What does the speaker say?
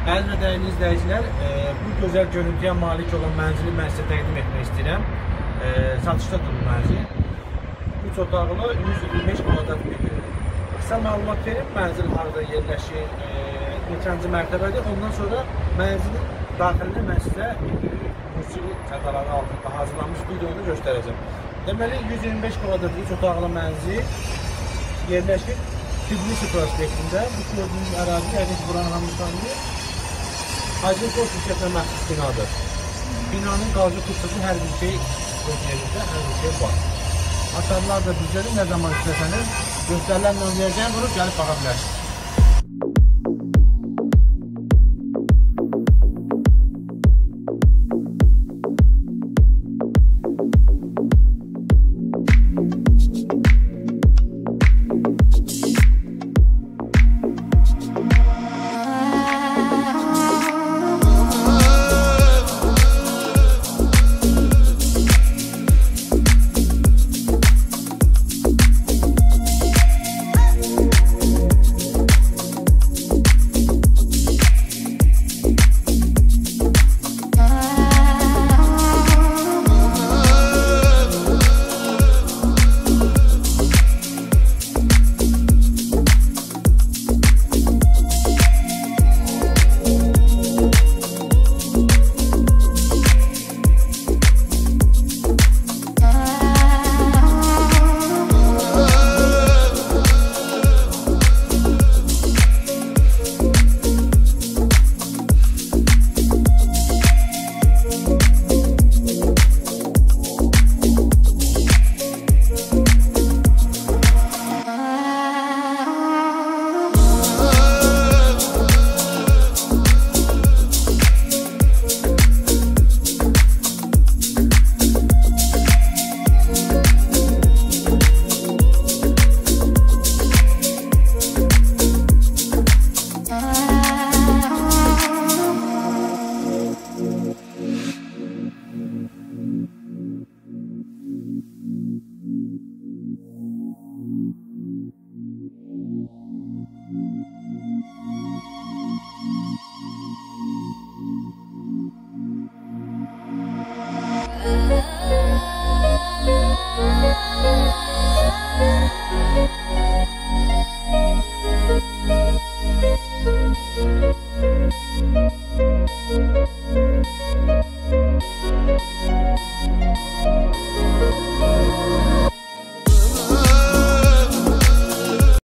Əziz və dəyərli izləyicilər, bu gözəl görüntüyə malik olan mənzili mən sizə təqdim etmək istəyirəm. Satışdadır bu mənzil. 3 otaqlı, 125 kvadrat metr. Qısa məlumat verim, mənzil harada yerləşir, neçənci mərtəbədir. Ondan sonra mənzilin daxilində mən sizə musiqi çatarları altında hazırlanmış videonu göstərəcəm. Deməli, 125 kvadrat 3 otaqlı mənzil yerləşir Tbilisi prospektində. Bu gördüyünüz ərazi, yəni ki, buranın hamısı tanıyır. Hacıqol şirkətinə məxsus binadır. Binanın qalcı kursası hər bir şey öz yerində, hər bir şey var. Hasarlar da düzəlir, nə zaman istəsəniz göstərilən nömrəyə vurup gəlib baxa bilərsiniz.